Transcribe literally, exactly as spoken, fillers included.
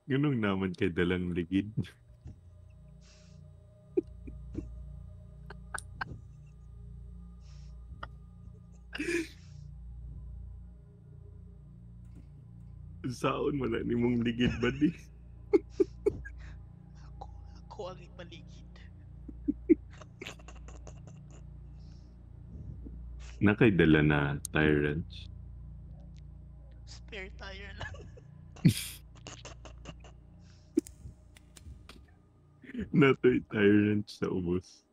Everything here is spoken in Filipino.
Ganun naman kay dalang ligid. Saon man na nimong ligid ba di? Ako, ako ang ipaligid. Nakay dala na tire wrench. Spare tire lang. Natoy tire wrench sa ubos.